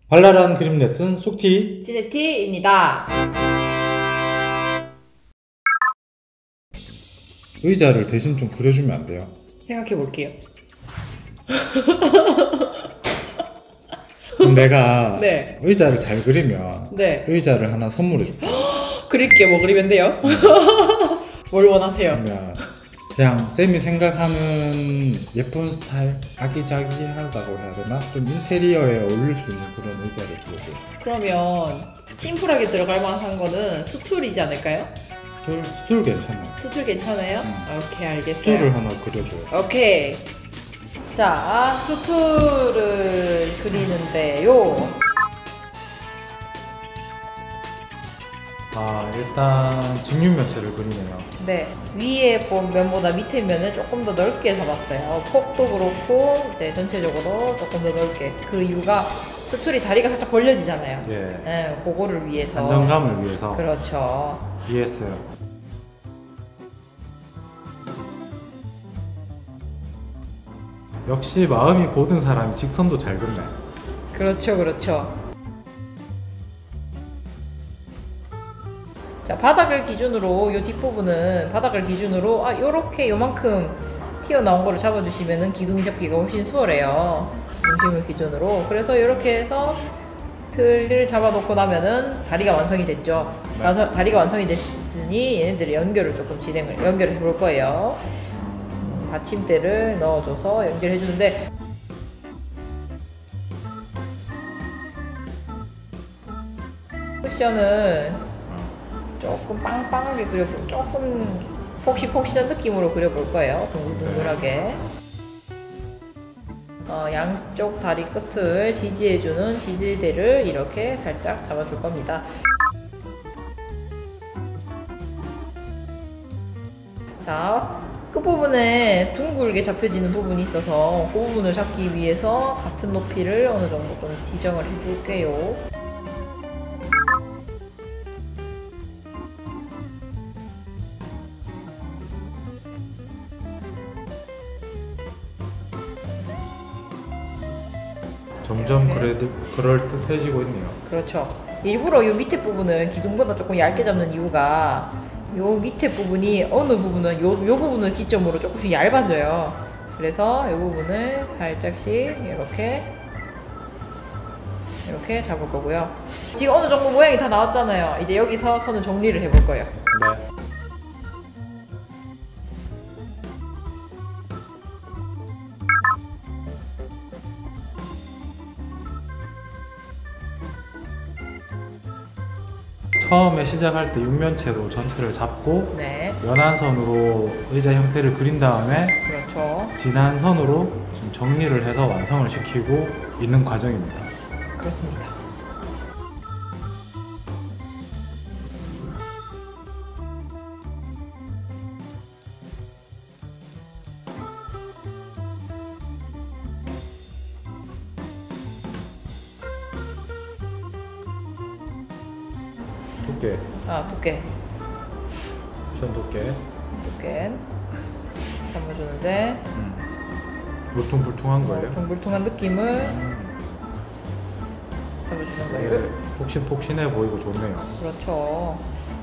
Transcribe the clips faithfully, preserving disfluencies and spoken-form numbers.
발랄한 그림 레슨 쑥티 지네티입니다. 의자를 대신 좀 그려주면 안 돼요? 생각해 볼게요. 그럼 내가 네. 의자를 잘 그리면 네. 의자를 하나 선물해 줄게. 그릴게 뭐 그리면 돼요? 뭘 원하세요? 그러면 그냥 쌤이 생각하는 예쁜 스타일, 아기자기하다고 해야 되나? 좀 인테리어에 어울릴 수 있는 그런 의자를 그려줘. 그러면 심플하게 들어갈 만한 거는 수툴이지 않을까요? 스툴? 스툴 괜찮아요. 수툴 괜찮아요? 응. 오케이, 알겠어요. 스툴을 하나 그려줘요. 오케이. 자, 수툴을 그리는데요. 아, 일단 직육면체를 그리네요. 네, 위에 본 면보다 밑에 면을 조금 더 넓게 잡았어요. 폭도 그렇고 이제 전체적으로 조금 더 넓게. 그 이유가 수툴이 다리가 살짝 벌려지잖아요. 예. 네, 그거를 위해서. 안정감을 위해서. 그렇죠. 이해했어요. 역시 마음이 고든 사람이 직선도 잘 긋네. 그렇죠, 그렇죠. 자, 바닥을 기준으로 요 뒷부분은 바닥을 기준으로 아 요렇게 요만큼 튀어나온 거를 잡아주시면은 기둥 잡기가 훨씬 수월해요. 중심을 기준으로. 그래서 요렇게 해서 틀을 잡아놓고 나면은 다리가 완성이 됐죠. 네. 그래서 다리가 완성이 됐으니 얘네들의 연결을 조금 진행을 연결해 볼 거예요. 받침대를 넣어줘서 연결해 주는데 쿠션은 조금 빵빵하게 그려볼, 조금 폭신폭신한 느낌으로 그려볼 거예요. 둥글둥글하게. 어, 양쪽 다리 끝을 지지해주는 지지대를 이렇게 살짝 잡아줄 겁니다. 자, 끝부분에 둥글게 잡혀지는 부분이 있어서 그 부분을 잡기 위해서 같은 높이를 어느 정도 좀 지정을 해줄게요. 점점 그래도 그럴듯해지고 있네요. 그렇죠. 일부러 이 밑에 부분을 기둥보다 조금 얇게 잡는 이유가 이 밑에 부분이 어느 부분은 요, 요 부분을 기점으로 조금씩 얇아져요. 그래서 이 부분을 살짝씩 이렇게 이렇게 잡을 거고요. 지금 어느 정도 모양이 다 나왔잖아요. 이제 여기서 선을 정리를 해볼 거예요. 네. 처음에 시작할 때 육면체로 전체를 잡고 네, 연한 선으로 의자 형태를 그린 다음에 그렇죠. 진한 선으로 좀 정리를 해서 완성을 시키고 있는 과정입니다. 그렇습니다. 두께, 아, 두께, 쿠션 두께. 두께 잡아주는데 음. 울퉁불퉁한 거예요? 둥글둥한 느낌을 음. 잡아주는 네, 거예요. 폭신폭신해 보이고 좋네요. 그렇죠.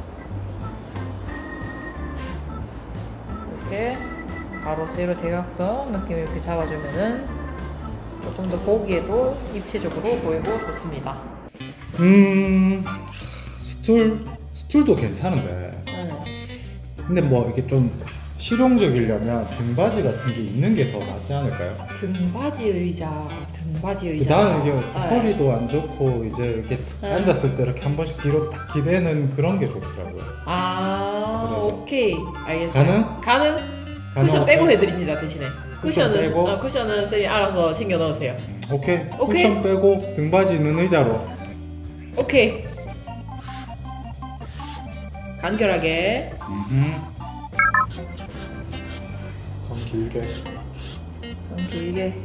이렇게 가로 세로 대각선 느낌 이렇게 잡아주면은 조금 더 보기에도 입체적으로 보이고 좋습니다. 음... 스툴? 스툴도 괜찮은데 음. 근데 뭐 이게 좀 실용적이려면 등받이 같은 게 있는 게 더 낫지 않을까요? 등받이 의자, 등받이 그 의자. 나는 이게 네. 허리도 안 좋고 이제 이렇게 탁 네. 앉았을 때 이렇게 한 번씩 뒤로 딱 기대는 그런 게 좋더라고요. 아, 그래서. 오케이, 알겠어요. 가능? 가능? 쿠션 빼고 해드립니다 대신에. 쿠션 쿠션은 빼고? 어, 쿠션은 쌤이 알아서 챙겨 넣으세요. 오케이. 오케이. 쿠션 빼고 등받이 있는 의자로. 오케이. 간결하게. 음. 좀 길게. 좀 길게.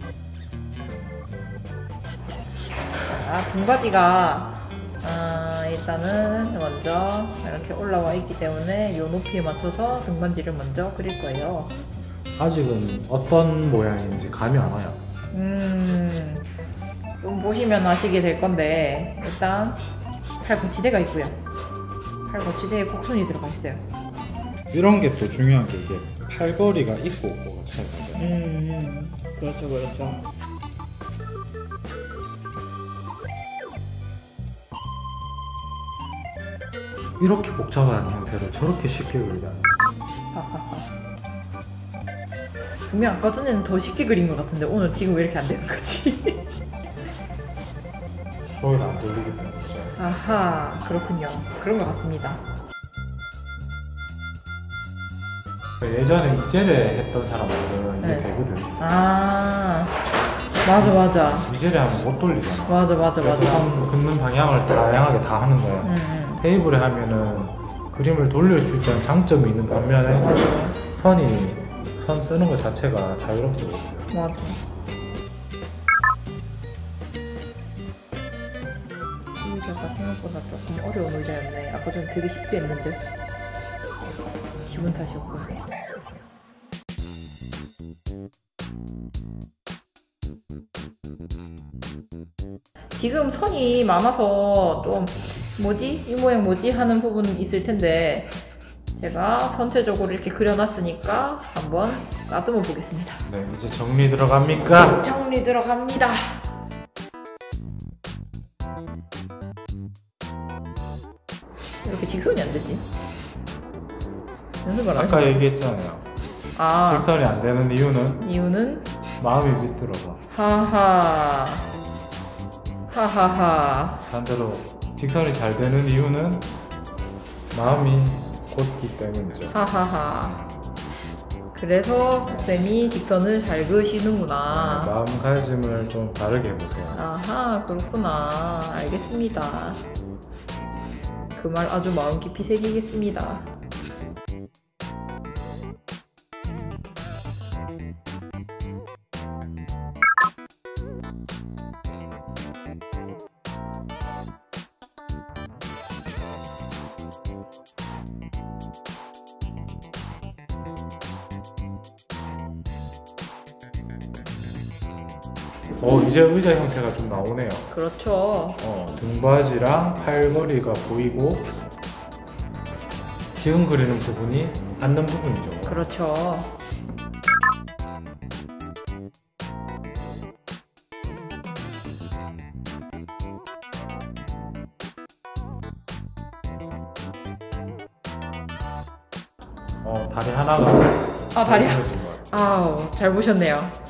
자, 등받이가 아, 일단은 먼저 이렇게 올라와 있기 때문에 이 높이에 맞춰서 등받이를 먼저 그릴 거예요. 아직은 어떤 모양인지 감이 안 와요. 음, 좀 보시면 아시게 될 건데 일단 팔 거치대가 있고요. 팔 거치대에 곡선이 들어가 있어요. 이런 게 또 중요한 게 이게 팔걸이가 있고 없고가 차이가 나죠. 음, 그렇죠, 그렇죠. 이렇게 복잡한 형태로 저렇게 쉽게 그리다. 분명 아까 전에는 더 쉽게 그린 것 같은데 오늘 지금 왜 이렇게 안 되는 거지? 소리를 안 돌리기 때문이죠. 아하, 그렇군요. 그런 것 같습니다. 예전에 이젤에 했던 사람들은 이게 네. 되거든. 아, 맞아, 맞아. 이젤에 하면 못 돌리잖아. 맞아, 맞아, 그래서 맞아. 손 긋는 방향을 다양하게 다 하는 거야. 음, 음. 테이블에 하면은 그림을 돌릴 수 있다는 장점이 있는 반면에 맞아. 선이 선 쓰는 것 자체가 자유롭게 보여요. 맞아. 의자가 생각보다 조금 어려운 의자였네. 아까 전에 되게 쉽게 했는데 기분 탓이었고. 지금 선이 많아서 좀 뭐지? 이 모양 뭐지? 하는 부분은 있을 텐데 제가 전체적으로 이렇게 그려놨으니까 한번 따듬어 보겠습니다. 네, 이제 정리 들어갑니까? 정리 들어갑니다. 이렇게 직선이 안 되지? 연습을 안 아까 해서. 얘기했잖아요. 아, 직선이 안 되는 이유는 이유는 마음이 밑들어서. 하하 하하하. 반대로 직선이 잘 되는 이유는 마음이 곧기 때문이죠. 하하하. 그래서 쌤이 직선을 잘 그으시는구나. 마음가짐을 좀 다르게 해보세요. 아하, 그렇구나. 알겠습니다. 그 말 아주 마음 깊이 새기겠습니다. 어, 이제 의자 형태가 좀 나오네요. 그렇죠. 어, 등받이랑 팔걸이가 보이고 지금 그리는 부분이 앉는 부분이죠. 그렇죠. 어, 다리 하나가 아, 다리 하- 떨어진 것 같아요. 아우, 잘 보셨네요.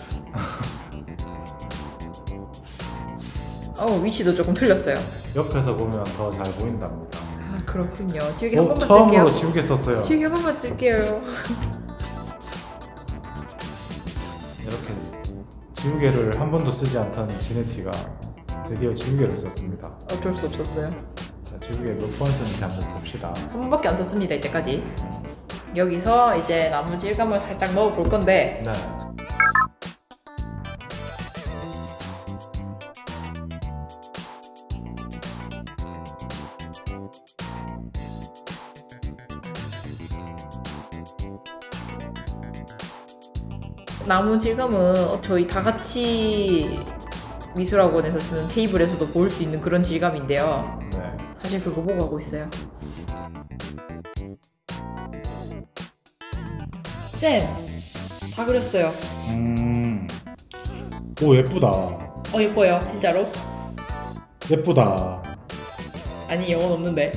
어우, 위치도 조금 틀렸어요. 옆에서 보면 더 잘 보인답니다. 아, 그렇군요. 지우개 한 어, 번만 처음으로 쓸게요. 지우개 썼어요. 지우개 한 번만 쓸게요. 이렇게 지우개를 한 번도 쓰지 않던 지네티가 드디어 지우개를 썼습니다. 어쩔 수 없었어요. 자, 지우개 몇 번 쓰는지 한번 봅시다. 한 번밖에 안 썼습니다, 이때까지. 여기서 이제 나무 질감을 살짝 넣어 볼 건데 네. 나무 질감은 저희 다 같이 미술학원에서 쓰는 테이블에서도 볼 수 있는 그런 질감인데요. 네. 사실 그거 보고 하고 있어요. 쌤! 다 그렸어요. 음. 오, 예쁘다. 어, 예뻐요. 진짜로? 예쁘다. 아니, 영혼 없는데.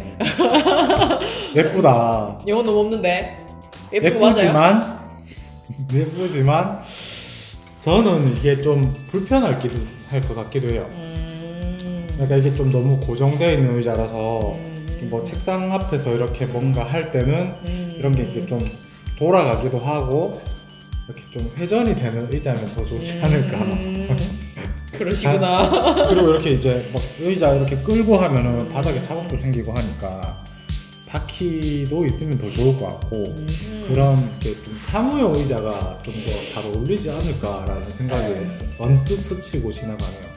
예쁘다. 영혼 너무 없는데. 예쁜 거 맞아요? 예쁘지만 예쁘지만 저는 이게 좀 불편할 것 같기도 해요. 음... 그러니까 이게 좀 너무 고정되어 있는 의자라서 음... 뭐 책상 앞에서 이렇게 뭔가 할 때는 음... 이런 게 이렇게 좀 돌아가기도 하고 이렇게 좀 회전이 되는 의자면 더 좋지 않을까. 음... 그러시구나. 그리고 이렇게 이제 막 의자 이렇게 끌고 하면은 바닥에 자국도 생기고 하니까 바퀴도 있으면 더 좋을 것 같고 음... 그런 이렇게 좀 사무용 의자가 좀 더 잘 어울리지 않을까라는 생각이 네. 언뜻 스치고 지나가네요.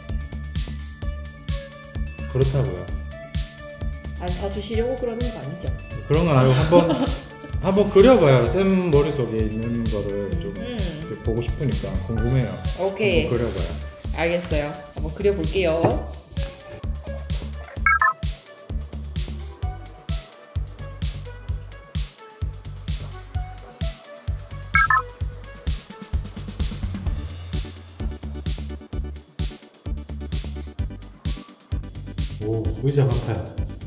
그렇다고요. 안 사주시려고 그러는 거 아니죠? 그런 건 아니고 한번 한번 그려봐요. 쌤 머릿속에 있는 거를 좀 음... 이렇게 보고 싶으니까 궁금해요. 오케이. 한번 그려봐요. 알겠어요. 한번 그려볼게요. 오, 의자 같아요.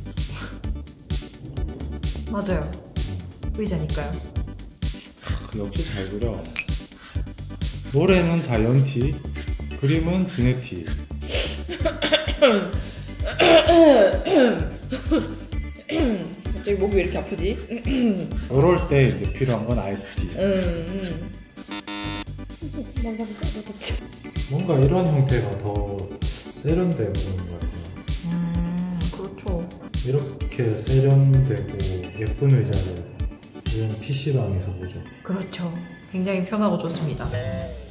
맞아요. 의자니까요. 역시 잘 그려. 노래는 자이언티, 그림은 지네티. 갑자기 목이 왜 이렇게 아프지? 이럴 때 이제 필요한 건 아이스티. 음, 음. 뭔가 이런 형태가 더 세련돼 보이는 것 같아요. 음, 그렇죠. 이렇게 세련되고 예쁜 의자를 이런 피시방에서 보죠. 그렇죠. 굉장히 편하고 좋습니다. 자,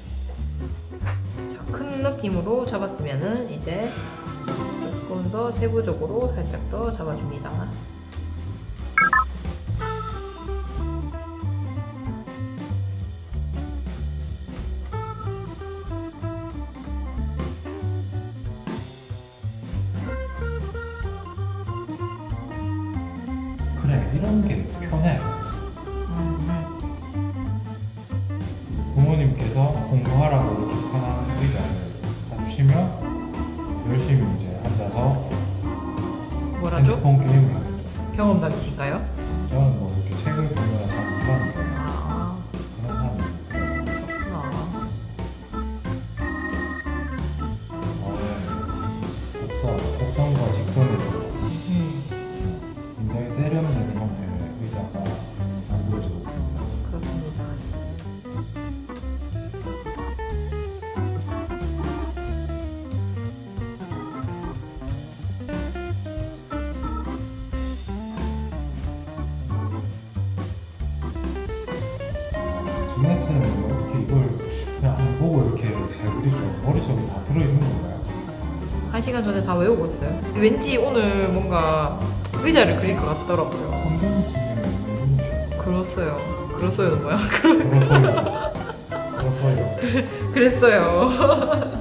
큰 느낌으로 잡았으면은 이제 조금 더 세부적으로 살짝 더 잡아줍니다. 그래, 이런 게 편해. 음, 부모님께서 공부하라고 이렇게 편한 의자를 사주시면 열심히 이제 앉아서 뭐라죠? 핸드폰 게임을 하겠죠. 경험담이신가요? 저는 뭐 이렇게 책을 보거나 잘 못 봤는데 아, 그런 사람이 그렇구나. 어, 곡선, 곡선과 직선을 주고 음, 굉장히 세련된 형태의 의자가 만들어지고 있습니다. 그렇습니다. 지네스는 어떻게 이걸 그냥 안 보고 이렇게 잘 그리죠? 머릿속에 다 들어있는 건가요? 한 시간 전에 다 외우고 있어요. 왠지 오늘 뭔가 의자를 그릴 것 같더라고요. 성경집에 있는 분이셨어요. 그렇어요. 그렇어요는 뭐야? 그러서요. 그러서요. 그랬어요.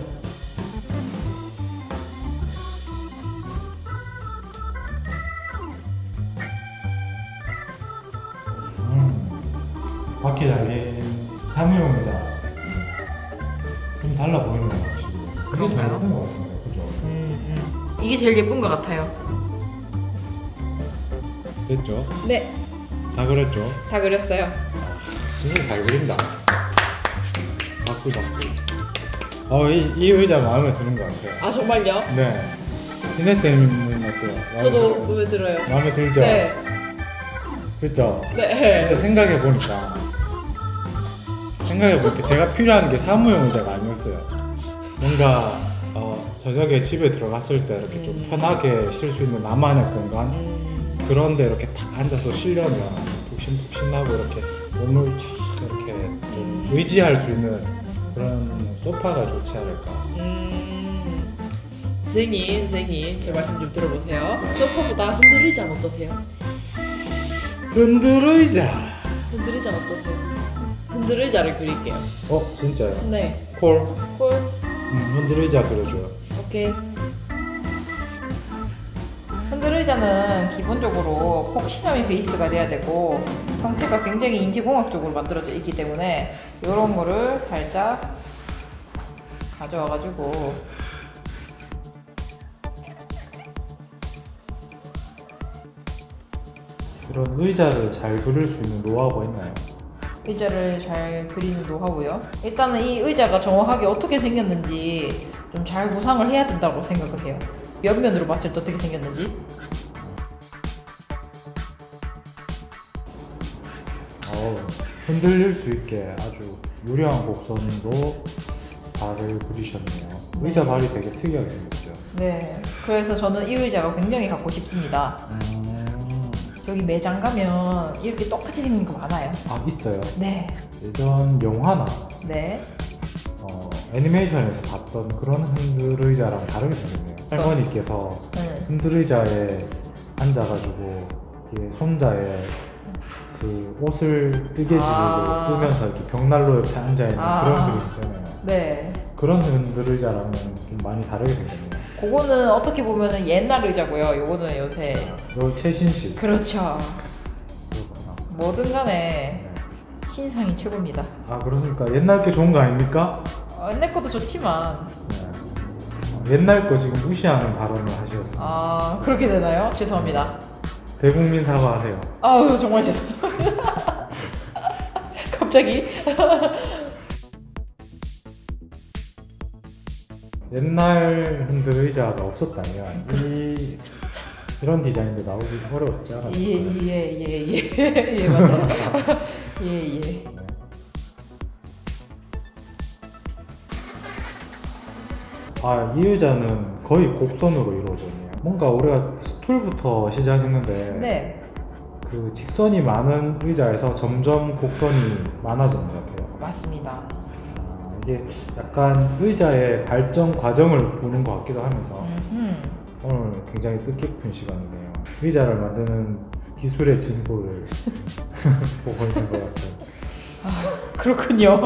음, 바퀴 달린 사무용 의자 좀 달라 보이는 것 같이 그게 더 그런가요? 예쁜 것 같은데, 그죠? 음, 음. 이게 제일 예쁜 것 같아요. 됐죠? 네, 다 그랬죠? 다 그렸어요. 진짜 잘 그린다. 박수 박수. 어, 이, 이 의자 마음에 드는 것 같아요. 아 정말요? 네. 지네쌤은 어때요? 마음에 저도 들어요? 마음에 들어요. 마음에 들죠? 네, 그죠? 네. 근데 생각해 보니까 생각해 보니까 제가 필요한 게 사무용 의자가 아니었어요. 뭔가 어, 저녁에 집에 들어갔을 때 이렇게 좀 음. 편하게 쉴 수 있는 나만의 공간 음, 그런데 이렇게 탁 앉아서 쉬려면 푹신푹신하고 이렇게 몸을 쫙 이렇게 좀 음. 의지할 수 있는 그런 소파가 좋지 않을까. 음. 선생님, 선생님, 제 말씀 좀 들어보세요. 소파보다 흔들 의자는 어떠세요? 흔들 의자. 흔들 의자는 어떠세요? 흔들 의자를 그릴게요. 어 진짜요? 네, 콜. 콜. 음, 흔들 의자 그려줘요. 오케이. 흔들 의자는 기본적으로 폭신함이 베이스가 돼야 되고 형태가 굉장히 인지공학적으로 만들어져 있기 때문에 이런 거를 살짝 가져와가지고 이런 의자를 잘 그릴 수 있는 노하우가 있나요? 의자를 잘 그리는 노하우요. 일단은 이 의자가 정확하게 어떻게 생겼는지 좀 잘 구상을 해야 된다고 생각을 해요. 옆면으로 봤을 때 어떻게 생겼는지. 어, 흔들릴 수 있게 아주 유려한 곡선으로 발을 그리셨네요. 의자 발이 되게 특이하게 생겼죠. 네. 그래서 저는 이 의자가 굉장히 갖고 싶습니다. 음, 여기 매장 가면 이렇게 똑같이 생긴 거 많아요. 아 있어요. 네. 예전 영화나 네. 어, 애니메이션에서 봤던 그런 흔들 의자랑 다르게 생겼네요. 할머니께서 네. 흔들 의자에 앉아가지고 이 손자에 그 옷을 뜨개질로 아. 뜨면서 이렇게 벽난로 옆에 앉아있는 아. 그런 그림 있잖아요. 네. 그런 핸들 의자랑은 좀 많이 다르게 생겼네요. 그거는 어떻게 보면은 옛날 의자고요. 요거는 요새. 요 최신식. 그렇죠. 그렇구나. 뭐든 간에 네. 신상이 최고입니다. 아 그렇습니까? 옛날 게 좋은 거 아닙니까? 어, 옛날 것도 좋지만 네. 어, 옛날 거 지금 무시하는 발언을 하셨습니다. 아 그렇게 되나요? 죄송합니다. 대국민 사과하세요. 아유 정말 죄송합니다. 갑자기 옛날 핸들 의자가 없었다면 이 이런 디자인도 나오기 어려웠지 않았을까요? 예예예예예 예, 맞아요. 예예. 네. 아, 이 의자는 거의 곡선으로 이루어졌네요. 뭔가 우리가 스툴부터 시작했는데 네 그 직선이 많은 의자에서 점점 곡선이 많아지는 것 같아요. 맞습니다. 아, 이게 약간 의자의 발전 과정을 보는 것 같기도 하면서 음흠. 오늘 굉장히 뜻깊은 시간이네요. 의자를 만드는 기술의 진보를 보고 있는 것 같아요. 아, 그렇군요.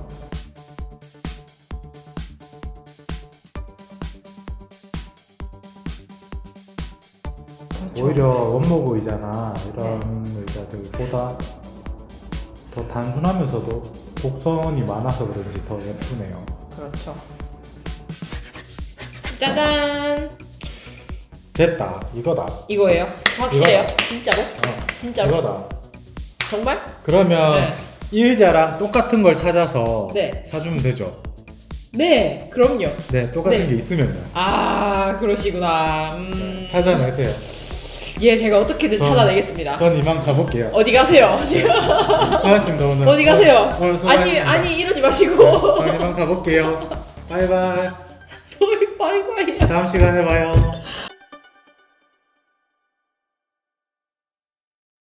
그렇죠. 오히려 원목 의자나 이런 의자들보다 더 단순하면서도 곡선이 많아서 그런지 더 예쁘네요. 그렇죠. 짜잔. 됐다. 이거다. 이거예요? 확실해요? 이거다. 진짜로? 어, 진짜로? 이거다. 정말? 그러면 네. 이 의자랑 똑같은 걸 찾아서 네. 사주면 되죠? 네, 그럼요. 네, 똑같은 네. 게 있으면요. 아, 그러시구나. 음... 찾아내세요. 예, 제가 어떻게든 전- 찾아내겠습니다. 전 이만 가볼게요. 어디 가세요? 지금 수고하셨습니다 오늘. 어디 가세요? 어, 오늘 아니, 수고하셨습니다. 아니 이러지 마시고. 전 이만 가볼게요. 바이바이. 바이바이. 다음 시간에 봐요.